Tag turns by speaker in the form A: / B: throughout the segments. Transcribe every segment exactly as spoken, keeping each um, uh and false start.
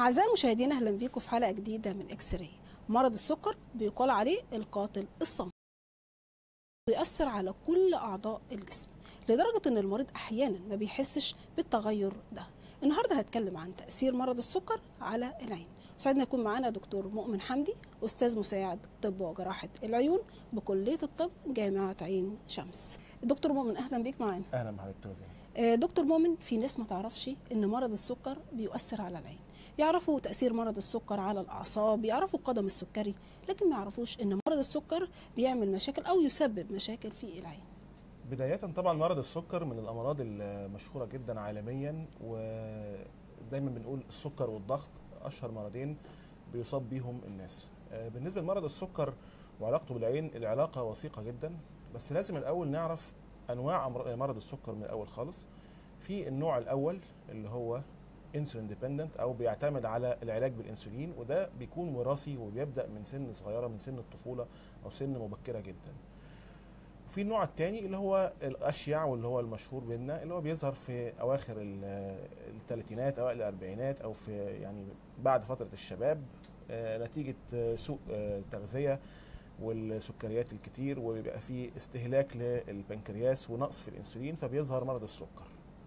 A: أعزائي المشاهدين، أهلا بيكم في حلقة جديدة من إكس راي. مرض السكر بيقال عليه القاتل الصامت، بيأثر على كل أعضاء الجسم لدرجة إن المريض أحيانا ما بيحسش بالتغير ده. النهارده هتكلم عن تأثير مرض السكر على العين، وسعدنا يكون معانا دكتور مؤمن حمدي، أستاذ مساعد طب وجراحة العيون بكلية الطب جامعة عين شمس. دكتور مؤمن، أهلا بيك معانا.
B: أهلا بحضرتك دكتور زين.
A: دكتور مؤمن، في ناس ما تعرفش إن مرض السكر بيؤثر على العين، يعرفوا تأثير مرض السكر على الأعصاب، يعرفوا القدم السكري، لكن ما يعرفوش إن مرض السكر بيعمل مشاكل أو يسبب مشاكل في العين.
B: بداية طبعا مرض السكر من الأمراض المشهورة جدا عالميا، ودايما بنقول السكر والضغط أشهر مرضين بيصاب بيهم الناس. بالنسبة لمرض السكر وعلاقته بالعين، العلاقة وثيقة جدا، بس لازم الأول نعرف أنواع مرض السكر من الأول خالص. في النوع الأول اللي هو انسولين ديبندنت او بيعتمد على العلاج بالانسولين، وده بيكون وراثي وبيبدا من سن صغيره، من سن الطفوله او سن مبكره جدا. وفي النوع الثاني اللي هو الاشيع واللي هو المشهور بينا، اللي هو بيظهر في اواخر الثلاثينات اوائل الاربعينات او في يعني بعد فتره الشباب نتيجه سوء التغذيه والسكريات الكتير، وبيبقى فيه استهلاك للبنكرياس ونقص في الانسولين، فبيظهر مرض السكر.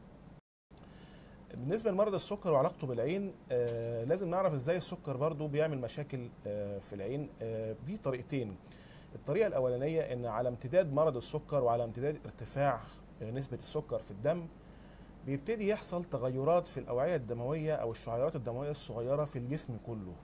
B: بالنسبه لمرض السكر وعلاقته بالعين، آه لازم نعرف ازاي السكر برضو بيعمل مشاكل آه في العين آه بطريقتين. الطريقه الاولانيه ان على امتداد مرض السكر وعلى امتداد ارتفاع آه نسبه السكر في الدم بيبتدي يحصل تغيرات في الاوعيه الدمويه او الشعيرات الدمويه الصغيره في الجسم كله.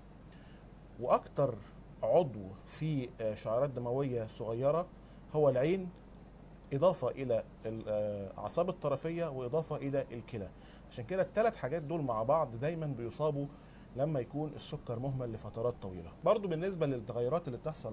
B: واكتر عضو في آه شعيرات دمويه صغيره هو العين، اضافه الى الاعصاب الطرفيه واضافه الى الكلى. عشان كده الثلاث حاجات دول مع بعض دايما بيصابوا لما يكون السكر مهمل لفترات طويله. برضو بالنسبه للتغيرات اللي بتحصل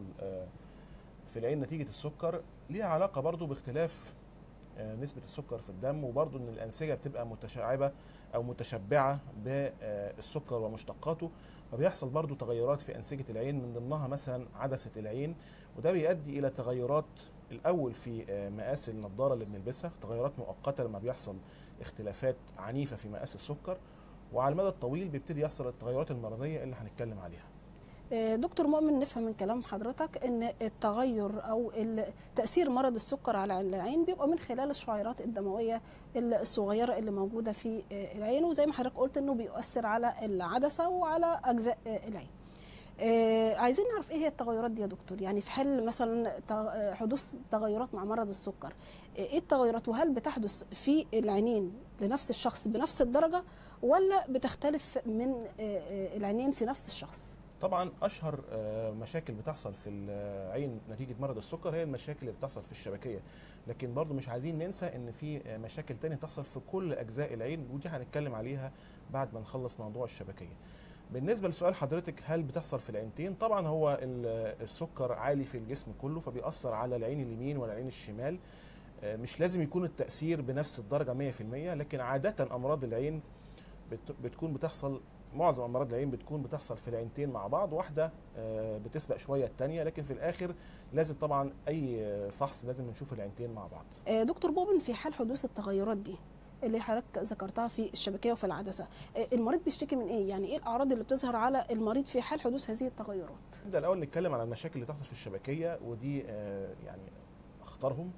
B: في العين نتيجه السكر ليها علاقه برضو باختلاف نسبه السكر في الدم، وبرضو ان الانسجه بتبقى متشعبه او متشبعه بالسكر ومشتقاته، فبيحصل برضو تغيرات في انسجه العين، من ضمنها مثلا عدسه العين، وده بيؤدي الى تغيرات الاول في مقاس النضاره اللي بنلبسها، تغيرات مؤقته لما بيحصل اختلافات عنيفه في مقاس السكر، وعلى المدى الطويل بيبتدي يحصل التغيرات المرضيه اللي هنتكلم عليها.
A: دكتور مؤمن، نفهم من كلام حضرتك ان التغير او تاثير مرض السكر على العين بيبقى من خلال الشعيرات الدمويه الصغيره اللي موجوده في العين، وزي ما حضرتك قلت انه بيؤثر على العدسه وعلى اجزاء العين. آه عايزين نعرف ايه هي التغيرات دي يا دكتور، يعني في حال مثلا حدوث تغيرات مع مرض السكر، ايه التغيرات، وهل بتحدث في العينين لنفس الشخص بنفس الدرجه ولا بتختلف من آه العينين في نفس الشخص؟
B: طبعا اشهر آه مشاكل بتحصل في العين نتيجه مرض السكر هي المشاكل اللي بتحصل في الشبكيه، لكن برضو مش عايزين ننسى ان في مشاكل تانية بتحصل في كل اجزاء العين، ودي هنتكلم عليها بعد ما نخلص موضوع الشبكيه. بالنسبه لسؤال حضرتك هل بتحصل في العينتين، طبعا هو السكر عالي في الجسم كله، فبيأثر على العين اليمين والعين الشمال. مش لازم يكون التأثير بنفس الدرجه مية في المية، لكن عاده امراض العين بتكون بتحصل، معظم امراض العين بتكون بتحصل في العينتين مع بعض، واحده بتسبق شويه الثانيه، لكن في الاخر لازم طبعا اي فحص لازم نشوف العينتين مع بعض.
A: دكتور مؤمن، في حال حدوث التغيرات دي اللي حضرتك ذكرتها في الشبكيه وفي العدسه، المريض بيشتكي من ايه؟ يعني ايه الاعراض اللي بتظهر على المريض في حال حدوث هذه التغيرات؟
B: نبدا الاول نتكلم على المشاكل اللي بتحصل في الشبكيه، ودي يعني اخطرهم.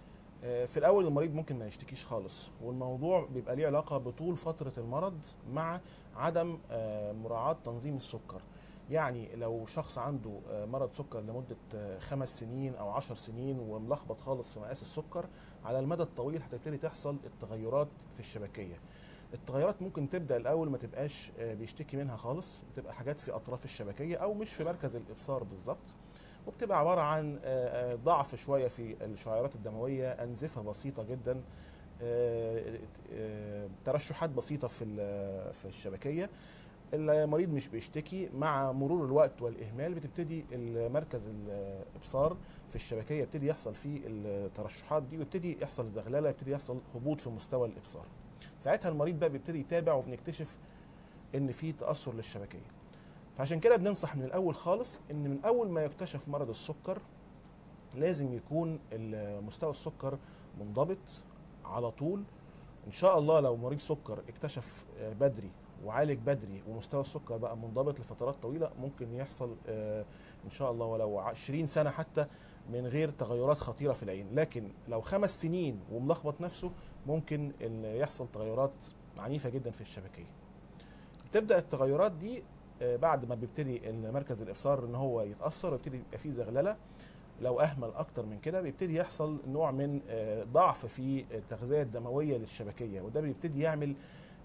B: في الاول المريض ممكن ما يشتكيش خالص، والموضوع بيبقى ليه علاقه بطول فتره المرض مع عدم مراعاه تنظيم السكر. يعني لو شخص عنده مرض سكر لمده خمس سنين او عشر سنين وملخبط خالص في مقاس السكر، على المدى الطويل هتبتدي تحصل التغيرات في الشبكيه. التغيرات ممكن تبدا الاول ما تبقاش بيشتكي منها خالص، بتبقى حاجات في اطراف الشبكيه او مش في مركز الابصار بالظبط، وبتبقى عباره عن ضعف شويه في الشعيرات الدمويه، انزفه بسيطه جدا، ترشحات بسيطه في في الشبكيه. المريض مش بيشتكي، مع مرور الوقت والاهمال بتبتدي مركز الابصار في الشبكيه يبتدي يحصل فيه الترشحات دي، ويبتدي يحصل زغلله، يبتدي يحصل هبوط في مستوى الابصار. ساعتها المريض بقى بيبتدي يتابع، وبنكتشف ان في تاثر للشبكيه. فعشان كده بننصح من الاول خالص ان من اول ما يكتشف مرض السكر لازم يكون مستوى السكر منضبط على طول. ان شاء الله لو مريض سكر اكتشف بدري وعالج بدري ومستوى السكر بقى منضبط لفترات طويله، ممكن يحصل ان شاء الله ولو عشرين سنه حتى من غير تغيرات خطيره في العين. لكن لو خمس سنين وملخبط نفسه ممكن ان يحصل تغيرات عنيفه جدا في الشبكيه. تبدا التغيرات دي بعد ما بيبتدي مركز الابصار ان هو يتاثر ويبتدي يبقى فيه زغلله. لو اهمل اكتر من كده بيبتدي يحصل نوع من ضعف في التغذيه الدمويه للشبكيه، وده بيبتدي يعمل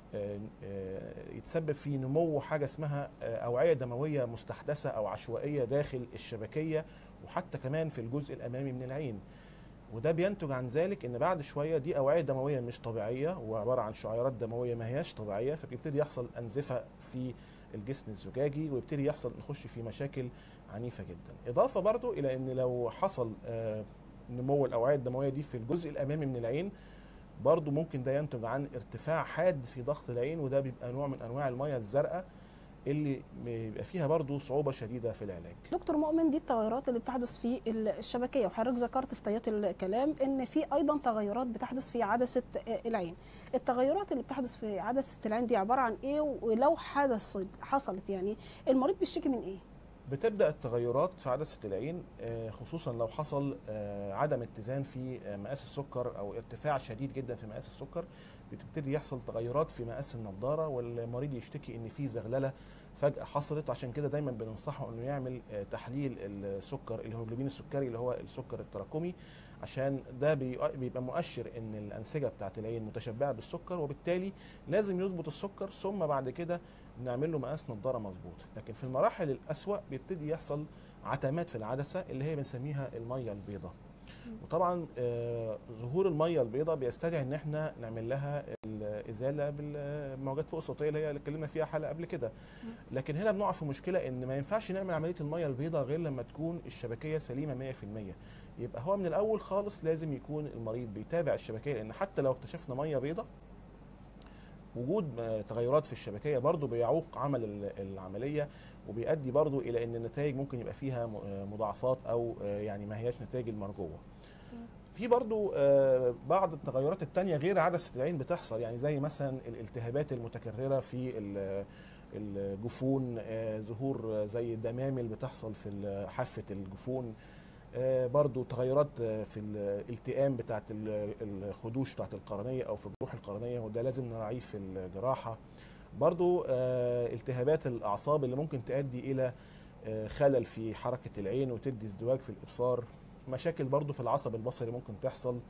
B: يتسبب في نمو حاجه اسمها اوعيه دمويه مستحدثه او عشوائيه داخل الشبكيه وحتى كمان في الجزء الامامي من العين. وده بينتج عن ذلك ان بعد شويه دي اوعيه دمويه مش طبيعيه وعباره عن شعيرات دمويه ما هياش طبيعيه، فبيبتدي يحصل انزفه في الجسم الزجاجي ويبتدي يحصل نخش في مشاكل عنيفه جدا. اضافه برضو الى ان لو حصل نمو الاوعيه الدمويه دي في الجزء الامامي من العين برضو ممكن ده ينتج عن ارتفاع حاد في ضغط العين، وده بيبقى نوع من انواع الميه الزرقاء اللي بيبقى فيها برضو صعوبه شديده في العلاج.
A: دكتور مؤمن، دي التغيرات اللي بتحدث في الشبكيه، وحضرتك ذكرت في طيات الكلام ان في ايضا تغيرات بتحدث في عدسه العين. التغيرات اللي بتحدث في عدسه العين دي عباره عن ايه؟ ولو حدثت حصلت يعني المريض بيشتكي من ايه؟
B: بتبدا التغيرات في عدسه العين خصوصا لو حصل عدم اتزان في مقاس السكر او ارتفاع شديد جدا في مقاس السكر، بتبتدي يحصل تغيرات في مقاس النضاره والمريض يشتكي ان في زغلله فجاه حصلت. عشان كده دايما بننصحه انه يعمل تحليل السكر الهيموجلوبين السكري اللي هو السكر التراكمي، عشان ده بيبقى مؤشر ان الانسجه بتاعت العين متشبعه بالسكر، وبالتالي لازم يظبط السكر ثم بعد كده نعمل له مقاس نضاره مظبوط. لكن في المراحل الاسوأ بيبتدي يحصل عتمات في العدسه اللي هي بنسميها الميه البيضاء. وطبعا آه ظهور الميه البيضاء بيستدعي ان احنا نعمل لها الازاله بالموجات فوق الصوتيه اللي هي اللي اتكلمنا فيها حلقه قبل كده. لكن هنا بنقع في مشكله ان ما ينفعش نعمل عمليه الميه البيضاء غير لما تكون الشبكيه سليمه مية في المية. يبقى هو من الاول خالص لازم يكون المريض بيتابع الشبكيه، لان حتى لو اكتشفنا ميه بيضاء وجود تغيرات في الشبكيه برضو بيعوق عمل العمليه وبيؤدي برضو الى ان النتائج ممكن يبقى فيها مضاعفات او يعني ما هياش نتائج المرجوه. في برضو بعض التغيرات التانية غير عدسه العين بتحصل، يعني زي مثلا الالتهابات المتكرره في الجفون، ظهور زي الدمامل بتحصل في حافه الجفون، برضو تغيرات في الالتئام بتاعت الخدوش بتاعت القرنيه او في الجروح القرنيه، وده لازم نراعيه في الجراحه. برضو التهابات الاعصاب اللي ممكن تؤدي الى خلل في حركه العين وتدي ازدواج في الابصار، مشاكل برضو في العصب البصري ممكن تحصل.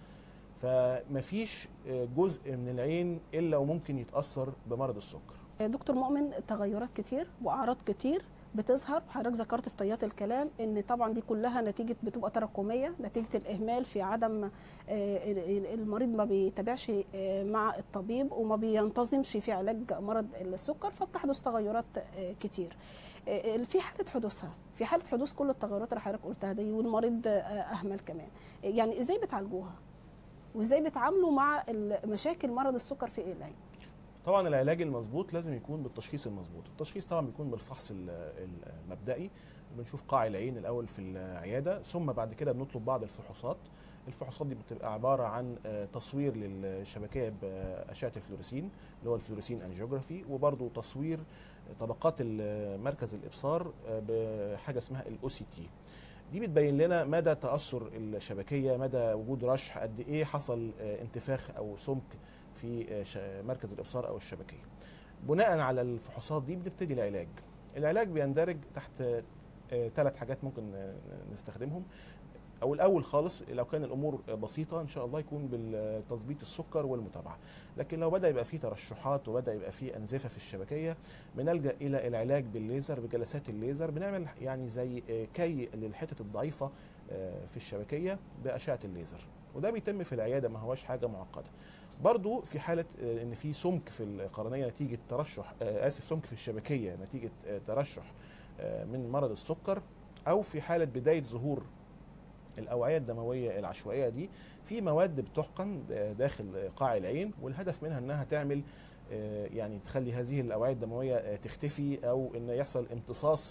B: فمفيش جزء من العين الا وممكن يتاثر بمرض السكر.
A: دكتور مؤمن، تغيرات كتير واعراض كتير بتظهر، حضرتك ذكرت في طيات الكلام ان طبعا دي كلها نتيجه بتبقى تراكميه نتيجه الاهمال في عدم المريض ما بيتابعش مع الطبيب وما بينتظمش في علاج مرض السكر، فبتحدث تغيرات كتير. في حاله حدوثها في حاله حدوث كل التغيرات اللي حضرتك قلتها دي والمريض اهمل كمان، يعني ازاي بتعالجوها وازاي بتعاملوا مع مشاكل مرض السكر في العين؟
B: طبعا العلاج المظبوط لازم يكون بالتشخيص المظبوط. التشخيص طبعا بيكون بالفحص المبدئي، بنشوف قاع العين الاول في العياده، ثم بعد كده بنطلب بعض الفحوصات. الفحوصات دي بتبقى عباره عن تصوير للشبكيه باشعه الفلوريسين اللي هو الفلوريسين انجيوجرافي، وبرده تصوير طبقات مركز الابصار بحاجه اسمها الاو سي تي. دي بتبين لنا مدى تاثر الشبكيه، مدى وجود رشح، قد ايه حصل انتفاخ او سمك في مركز الابصار او الشبكيه. بناء على الفحوصات دي بنبتدي العلاج. العلاج بيندرج تحت ثلاث حاجات ممكن نستخدمهم. او الاول خالص لو كان الامور بسيطه ان شاء الله يكون بالتظبيط السكر والمتابعه، لكن لو بدا يبقى فيه ترشحات وبدا يبقى فيه انزفه في الشبكيه بنلجا الى العلاج بالليزر بجلسات الليزر. بنعمل يعني زي كي للحتت الضعيفه في الشبكيه باشعه الليزر، وده بيتم في العياده، ما هواش حاجه معقده. برضو في حاله ان في سمك في القرنيه نتيجه ترشح اسف سمك في الشبكيه نتيجه ترشح من مرض السكر، او في حاله بدايه ظهور الاوعيه الدمويه العشوائيه دي، في مواد بتحقن داخل قاع العين، والهدف منها انها تعمل يعني تخلي هذه الاوعيه الدمويه تختفي او ان يحصل امتصاص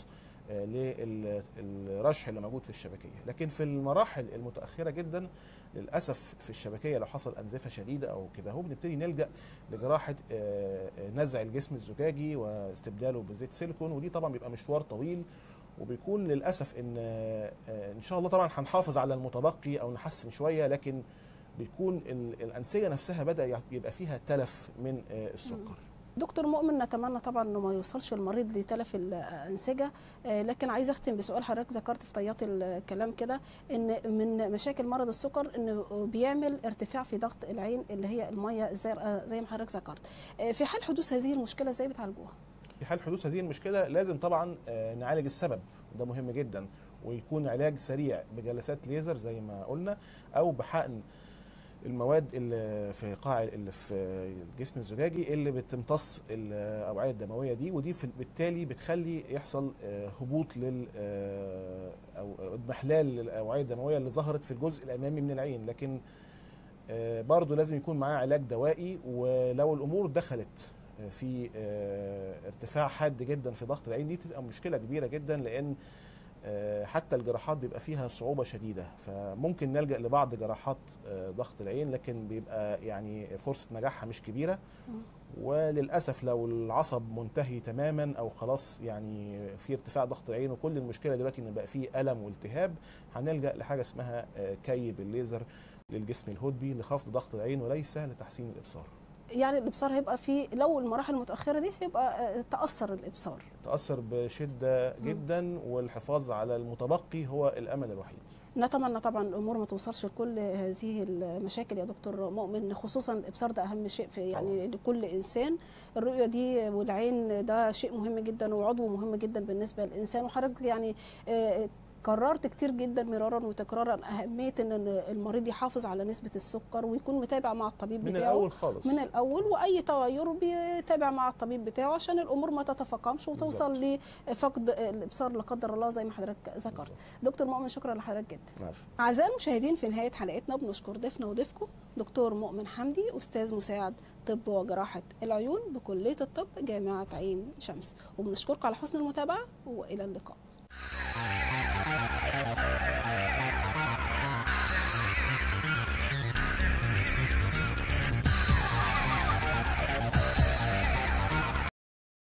B: للرشح اللي موجود في الشبكيه. لكن في المراحل المتاخره جدا للاسف في الشبكيه لو حصل انزفه شديده او كده هو بنبتدي نلجا لجراحه نزع الجسم الزجاجي واستبداله بزيت سيليكون، ودي طبعا بيبقى مشوار طويل، وبيكون للاسف ان ان شاء الله طبعا هنحافظ على المتبقي او نحسن شويه، لكن بيكون الانسجه نفسها بدا يبقى فيها تلف من السكر.
A: دكتور مؤمن، نتمنى طبعا انه ما يوصلش المريض لتلف الانسجه، لكن عايزه اختم بسؤال. حضرتك ذكرت في طيات الكلام كده ان من مشاكل مرض السكر انه بيعمل ارتفاع في ضغط العين اللي هي الميه الزرقاء زي ما حضرتك ذكرت. في حال حدوث هذه المشكله ازاي بتعالجوها؟
B: في حال حدوث هذه المشكله لازم طبعا نعالج السبب، وده مهم جدا، ويكون علاج سريع بجلسات ليزر زي ما قلنا، او بحقن المواد اللي في قاع اللي في الجسم الزجاجي اللي بتمتص الاوعيه الدمويه دي، ودي بالتالي بتخلي يحصل هبوط لل او اضمحلال للاوعيه الدمويه اللي ظهرت في الجزء الامامي من العين. لكن برضه لازم يكون معاه علاج دوائي، ولو الامور دخلت في ارتفاع حاد جدا في ضغط العين دي تبقى مشكله كبيره جدا، لان حتى الجراحات بيبقى فيها صعوبة شديدة، فممكن نلجأ لبعض جراحات ضغط العين، لكن بيبقى يعني فرصة نجاحها مش كبيرة. وللأسف لو العصب منتهي تماما أو خلاص يعني في ارتفاع ضغط العين وكل المشكلة دلوقتي إن بقى فيه ألم والتهاب، هنلجأ لحاجة اسمها كي بالليزر للجسم الهدبي لخفض ضغط العين وليس لتحسين الإبصار.
A: يعني الابصار هيبقى في لو المراحل المتاخره دي هيبقى تاثر الابصار
B: تاثر بشده جدا، والحفاظ على المتبقي هو الامل الوحيد.
A: نتمنى طبعا الامور ما توصلش لكل هذه المشاكل يا دكتور مؤمن، خصوصا الابصار ده اهم شيء في يعني لكل انسان. الرؤيه دي والعين ده شيء مهم جدا وعضو مهم جدا بالنسبه للانسان، وحضرتك يعني كررت كتير جدا مرارا وتكرارا اهميه ان المريض يحافظ على نسبه السكر ويكون متابع مع الطبيب
B: من
A: بتاعه
B: من الاول خالص،
A: من الاول، واي تغير بيتابع مع الطبيب بتاعه عشان الامور ما تتفاقمش وتوصل لفقد الابصار لا قدر الله زي ما حضرتك ذكرت. دكتور مؤمن شكرا لحضرتك جدا. اعزائي المشاهدين، في نهايه حلقتنا بنشكر ضيفنا وضيفكم دكتور مؤمن حمدي، استاذ مساعد طب وجراحه العيون بكليه الطب جامعه عين شمس، وبنشكركم على حسن المتابعه والى اللقاء.